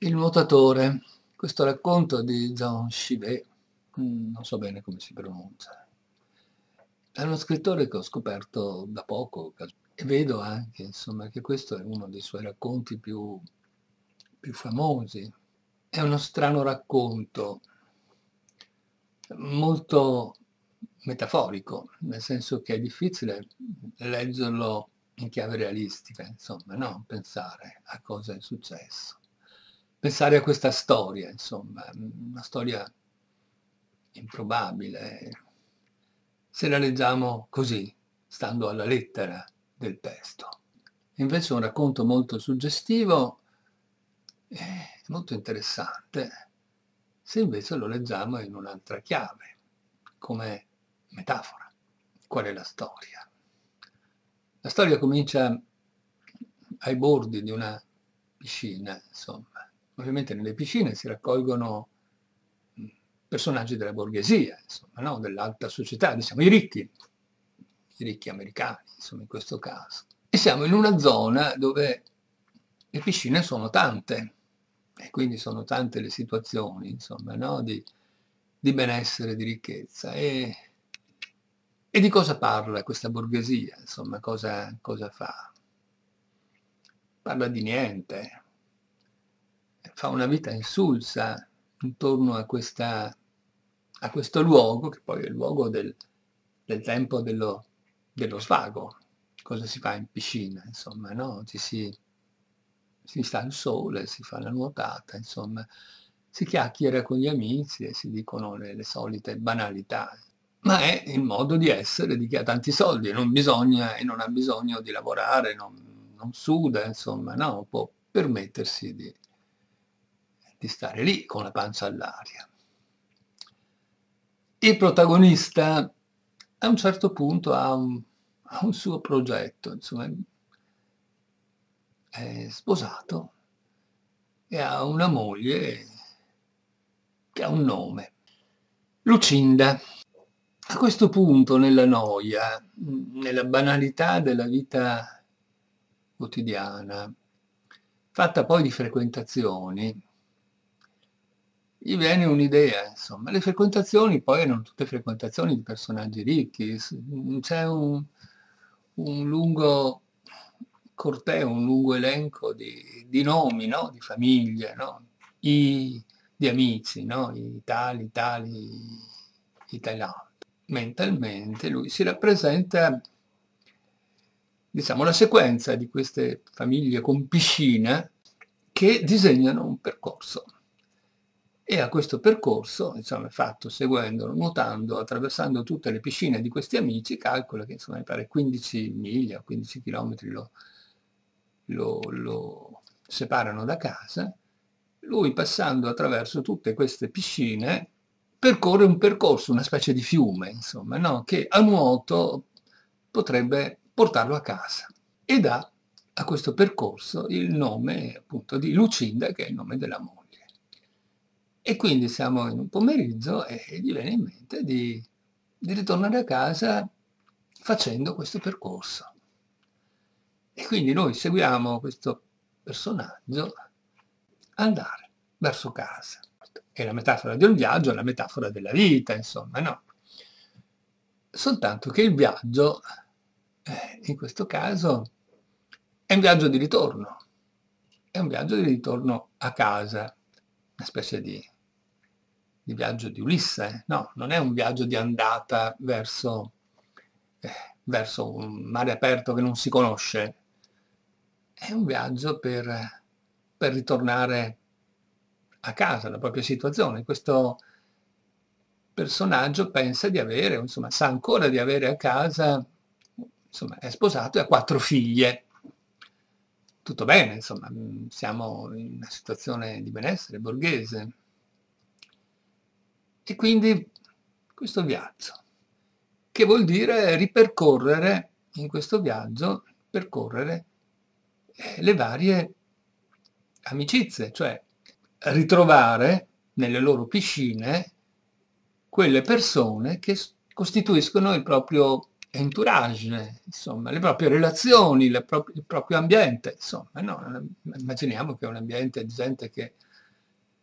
Il nuotatore, questo racconto di Jean Chivet, non so bene come si pronuncia, è uno scrittore che ho scoperto da poco e vedo anche, insomma, che questo è uno dei suoi racconti più famosi. È uno strano racconto, molto metaforico, nel senso che è difficile leggerlo in chiave realistica, insomma, no? Pensare a cosa è successo. Pensare a questa storia, insomma, una storia improbabile, se la leggiamo così, stando alla lettera del testo. Invece è un racconto molto suggestivo e molto interessante, se invece lo leggiamo in un'altra chiave, come metafora. Qual è la storia? La storia comincia ai bordi di una piscina, insomma. Ovviamente nelle piscine si raccolgono personaggi della borghesia, insomma, no? Dell'alta società, diciamo i ricchi americani, insomma, in questo caso. E siamo in una zona dove le piscine sono tante, e quindi sono tante le situazioni, insomma, no? Di benessere, di ricchezza. E di cosa parla questa borghesia, insomma, cosa fa? Parla di niente, fa una vita insulsa intorno a questo luogo, che poi è il luogo del tempo dello svago. Cosa si fa in piscina, insomma, no? Si sta al sole, si fa la nuotata, insomma, si chiacchiera con gli amici e si dicono le solite banalità. Ma è il modo di essere di chi ha tanti soldi e non ha bisogno di lavorare, non suda, insomma, no? Può permettersi di stare lì con la pancia all'aria. Il protagonista a un certo punto ha un suo progetto, insomma, è sposato e ha una moglie che ha un nome, Lucinda. A questo punto, nella noia, nella banalità della vita quotidiana, fatta poi di frequentazioni, gli viene un'idea, insomma. Le frequentazioni poi erano tutte frequentazioni di personaggi ricchi, c'è un lungo corteo, un lungo elenco di nomi, no? Di famiglie, no? Di amici, no? I Thailand. Mentalmente lui si rappresenta, diciamo, la sequenza di queste famiglie con piscina che disegnano un percorso. E a questo percorso, insomma, fatto seguendolo, nuotando, attraversando tutte le piscine di questi amici, calcola che insomma mi pare 15 miglia, 15 chilometri lo separano da casa. Lui, passando attraverso tutte queste piscine, percorre un percorso, una specie di fiume, insomma, no? Che a nuoto potrebbe portarlo a casa e dà a questo percorso il nome appunto di Lucinda, che è il nome della moglie. E quindi siamo in un pomeriggio e gli viene in mente di ritornare a casa facendo questo percorso. E quindi noi seguiamo questo personaggio andare verso casa. È la metafora di un viaggio, è la metafora della vita, insomma, no? Soltanto che il viaggio, in questo caso, è un viaggio di ritorno. È un viaggio di ritorno a casa, una specie di viaggio di Ulisse, no? Non è un viaggio di andata eh, verso un mare aperto che non si conosce, è un viaggio per ritornare a casa, alla propria situazione. Questo personaggio pensa di avere, insomma, sa ancora di avere a casa, insomma, è sposato e ha 4 figlie. Tutto bene, insomma, siamo in una situazione di benessere borghese. E quindi questo viaggio, che vuol dire ripercorrere, in questo viaggio, percorrere le varie amicizie, cioè ritrovare nelle loro piscine quelle persone che costituiscono il proprio entourage, insomma, le proprie relazioni, il proprio ambiente, insomma, no? Immaginiamo che è un ambiente di gente che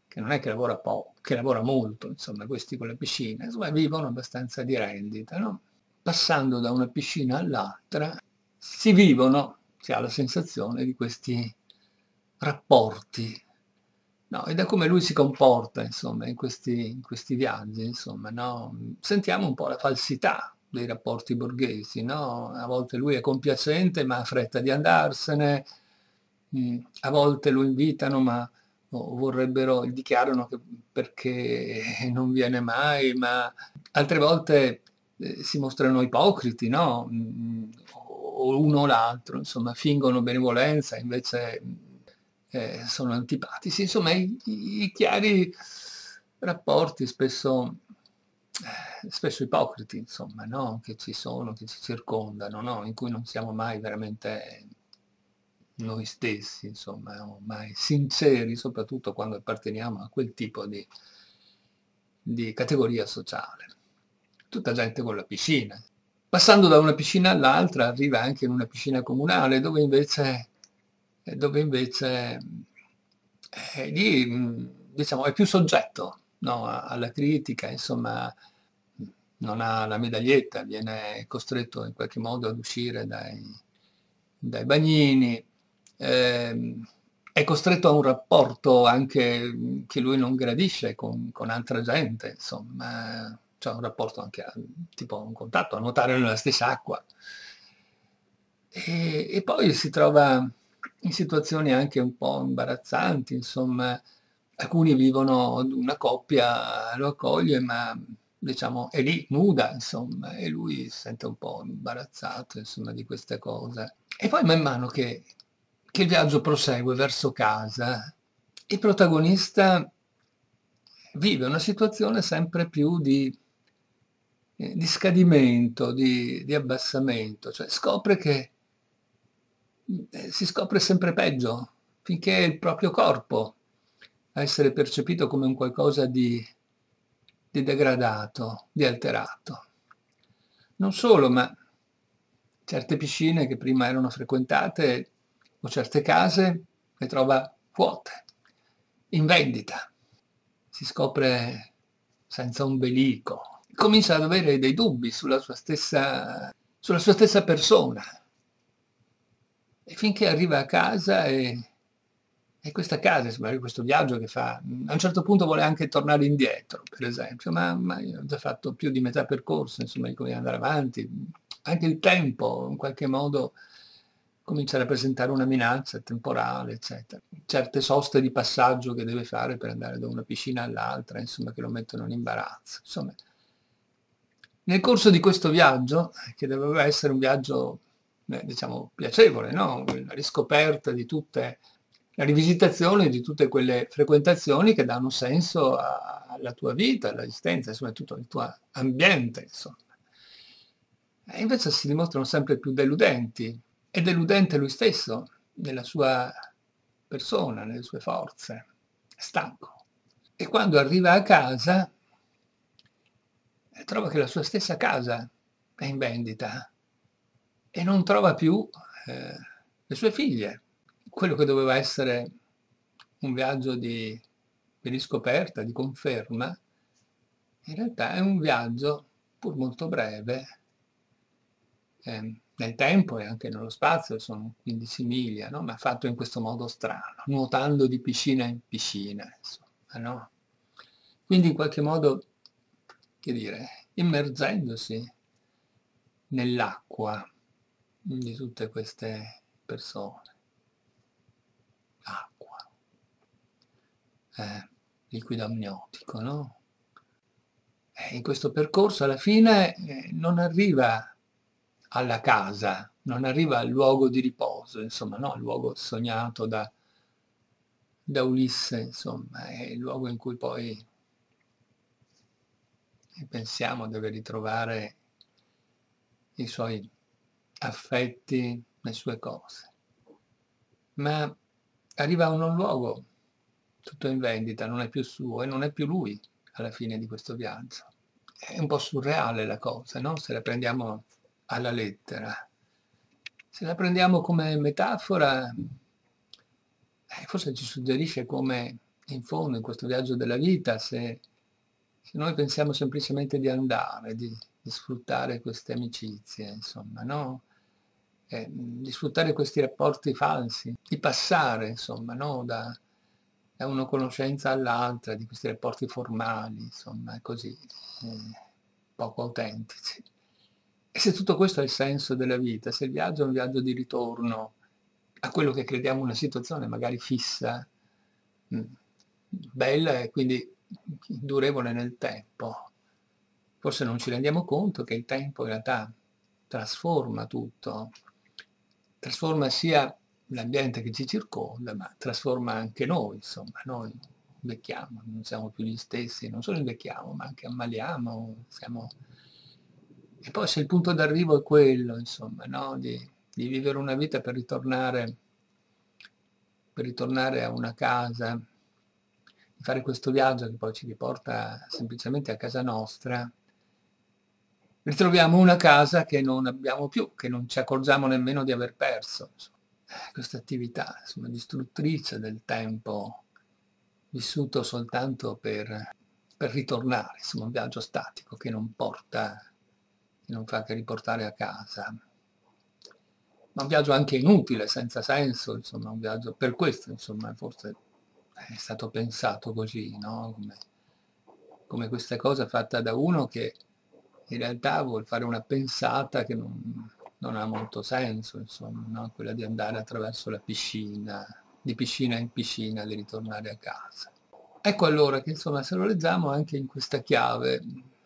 che non è che lavora poco, che lavora molto, insomma, questi con la piscina, insomma, vivono abbastanza di rendita, no? Passando da una piscina all'altra, si ha la sensazione di questi rapporti, no? E da come lui si comporta, insomma, in questi viaggi, insomma, no? Sentiamo un po' la falsità dei rapporti borghesi, no? A volte lui è compiacente ma ha fretta di andarsene, a volte lo invitano ma vorrebbero, dichiarano che perché non viene mai, ma altre volte si mostrano ipocriti, no? O uno o l'altro, insomma, fingono benevolenza, invece sono antipatici, insomma, i chiari rapporti spesso ipocriti, insomma, no? Che ci sono, che ci circondano, no? In cui non siamo mai veramente noi stessi, insomma, no? Mai sinceri, soprattutto quando apparteniamo a quel tipo di categoria sociale. Tutta gente con la piscina. Passando da una piscina all'altra arriva anche in una piscina comunale dove invece lì diciamo, è più soggetto, no, alla critica, insomma, non ha la medaglietta, viene costretto in qualche modo ad uscire dai bagnini, è costretto a un rapporto anche che lui non gradisce con altra gente, insomma, c'è un rapporto anche tipo un contatto, a nuotare nella stessa acqua. E poi si trova in situazioni anche un po' imbarazzanti, insomma, alcuni vivono, una coppia lo accoglie, ma diciamo è lì nuda, insomma, e lui si sente un po' imbarazzato, insomma, di queste cose. E poi man mano che il viaggio prosegue verso casa, il protagonista vive una situazione sempre più di scadimento, di abbassamento, cioè scopre che si scopre sempre peggio, finché è il proprio corpo a essere percepito come un qualcosa di degradato, di alterato. Non solo, ma certe piscine che prima erano frequentate o certe case le trova vuote, in vendita. Si scopre senza ombelico. Comincia ad avere dei dubbi sulla sua stessa persona. E finché arriva a casa e questa casa, magari questo viaggio che fa, a un certo punto vuole anche tornare indietro, per esempio, ma io ho già fatto più di metà percorso, insomma, come andare avanti. Anche il tempo, in qualche modo, comincia a rappresentare una minaccia temporale, eccetera. Certe soste di passaggio che deve fare per andare da una piscina all'altra, insomma, che lo mettono in imbarazzo. Insomma, nel corso di questo viaggio, che doveva essere un viaggio, diciamo, piacevole, no? La riscoperta di tutte, la rivisitazione di tutte quelle frequentazioni che danno senso alla tua vita, all'esistenza, insomma, a tutto il tuo ambiente, insomma. E invece si dimostrano sempre più deludenti. È deludente lui stesso, nella sua persona, nelle sue forze. È stanco. E quando arriva a casa trova che la sua stessa casa è in vendita e non trova più le sue figlie. Quello che doveva essere un viaggio di riscoperta, di conferma, in realtà è un viaggio, pur molto breve, nel tempo e anche nello spazio, sono 15 miglia, no? Ma fatto in questo modo strano, nuotando di piscina in piscina, insomma, no? Quindi in qualche modo, che dire, immergendosi nell'acqua di tutte queste persone. Acqua, liquido amniotico, no? E in questo percorso alla fine non arriva alla casa, non arriva al luogo di riposo, insomma, no? Il luogo sognato da Ulisse, insomma, è il luogo in cui poi pensiamo deve ritrovare i suoi affetti, le sue cose. Ma arriva a un luogo tutto in vendita, non è più suo e non è più lui alla fine di questo viaggio. È un po' surreale la cosa, no? Se la prendiamo alla lettera. Se la prendiamo come metafora, forse ci suggerisce come in fondo in questo viaggio della vita, se noi pensiamo semplicemente di andare, di sfruttare queste amicizie, insomma, no? Di sfruttare questi rapporti falsi, di passare, insomma, no? Da una conoscenza all'altra, di questi rapporti formali, insomma, così, poco autentici. E se tutto questo è il senso della vita, se il viaggio è un viaggio di ritorno a quello che crediamo una situazione magari fissa, mh, bella e quindi durevole nel tempo, forse non ci rendiamo conto che il tempo in realtà trasforma tutto, trasforma sia l'ambiente che ci circonda, ma trasforma anche noi, insomma, noi invecchiamo, non siamo più gli stessi, non solo invecchiamo, ma anche ammaliamo, siamo... E poi se il punto d'arrivo è quello, insomma, no? Di vivere una vita per ritornare a una casa, di fare questo viaggio che poi ci riporta semplicemente a casa nostra, ritroviamo una casa che non abbiamo più, che non ci accorgiamo nemmeno di aver perso. Questa attività, insomma, distruttrice del tempo vissuto soltanto per ritornare, insomma, un viaggio statico che non porta, che non fa che riportare a casa. Ma un viaggio anche inutile, senza senso, insomma, un viaggio per questo, insomma, forse è stato pensato così, no? Come questa cosa fatta da uno che in realtà vuol fare una pensata che non ha molto senso, insomma, no? Quella di andare attraverso la piscina, di piscina in piscina, di ritornare a casa. Ecco allora che insomma se lo leggiamo anche in questa chiave,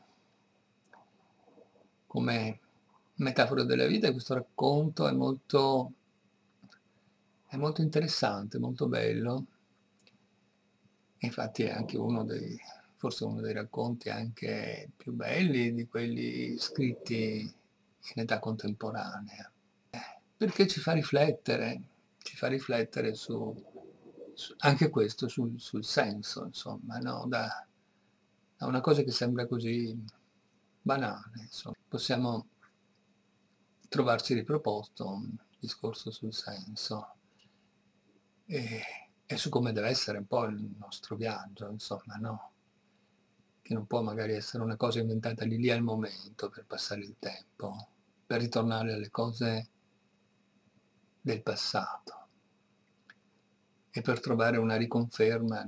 come metafora della vita, questo racconto è molto interessante, molto bello. Infatti è anche forse uno dei racconti anche più belli di quelli scritti in età contemporanea, perché ci fa riflettere anche questo, sul senso, insomma, no? Da una cosa che sembra così banale, insomma. Possiamo trovarci riproposto un discorso sul senso e, e su come deve essere un po' il nostro viaggio, insomma, no? Che non può magari essere una cosa inventata lì lì al momento per passare il tempo, per ritornare alle cose del passato e per trovare una riconferma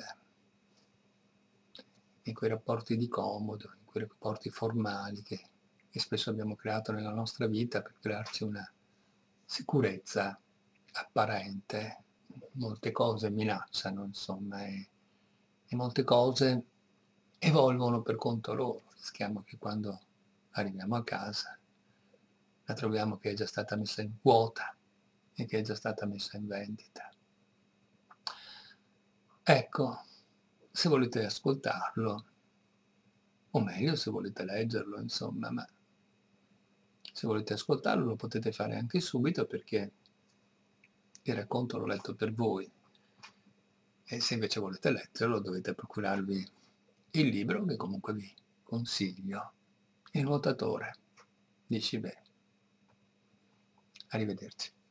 in quei rapporti di comodo, in quei rapporti formali che spesso abbiamo creato nella nostra vita per crearci una sicurezza apparente. Molte cose minacciano, insomma, e molte cose evolvono per conto loro. Rischiamo che quando arriviamo a casa la troviamo che è già stata messa in quota e che è già stata messa in vendita. Ecco, se volete ascoltarlo, o meglio se volete leggerlo, insomma, ma se volete ascoltarlo lo potete fare anche subito perché il racconto l'ho letto per voi e se invece volete leggerlo dovete procurarvi il libro che comunque vi consiglio, Il nuotatore di Chibet. Arrivederci.